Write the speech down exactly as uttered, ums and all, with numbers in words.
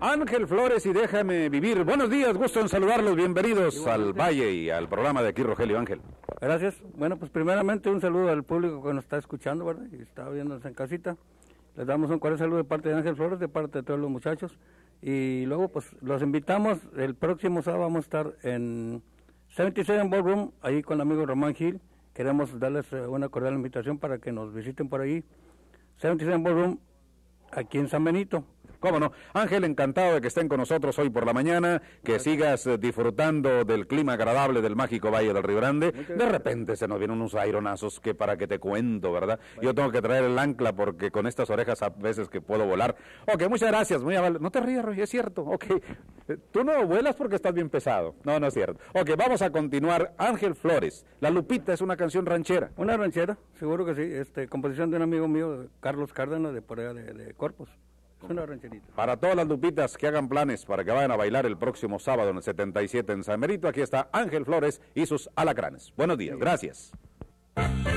Ángel Flores y Déjame Vivir. Buenos días, gusto en saludarlos, bienvenidos Igualmente. al Valle y al programa de aquí, Rogelio Ángel. Gracias. Bueno, pues primeramente un saludo al público que nos está escuchando, ¿verdad? Y está viéndonos en casita. Les damos un cordial saludo de parte de Ángel Flores, de parte de todos los muchachos. Y luego, pues, los invitamos, el próximo sábado vamos a estar en setenta y siete Ballroom, ahí con el amigo Román Gil. Queremos darles una cordial invitación para que nos visiten por ahí. setenta y siete Ballroom, aquí en San Benito. Cómo no. Ángel, encantado de que estén con nosotros hoy por la mañana, que Gracias. sigas eh, disfrutando del clima agradable del mágico Valle del Río Grande. De repente se nos vienen unos aironazos que para que te cuento, ¿verdad? Bueno. Yo tengo que traer el ancla porque con estas orejas a veces que puedo volar. Ok, muchas gracias, muy amable. No te rías, Roger, es cierto. Ok, tú no vuelas porque estás bien pesado. No, no es cierto. Ok, vamos a continuar. Ángel Flores, La Lupita es una canción ranchera. Una ranchera, seguro que sí. Este, composición de un amigo mío, Carlos Cárdenas, de por allá de, de Corpus. Una rancherita. Para todas las lupitas que hagan planes para que vayan a bailar el próximo sábado en el setenta y siete en San Benito, aquí está Ángel Flores y sus alacranes. Buenos días, gracias.